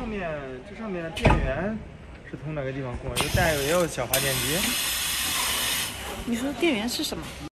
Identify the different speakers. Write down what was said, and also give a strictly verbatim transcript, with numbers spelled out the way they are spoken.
Speaker 1: 面这上面的电源是从哪个地方供？有带有也有小发电机。
Speaker 2: 你说电源是什么？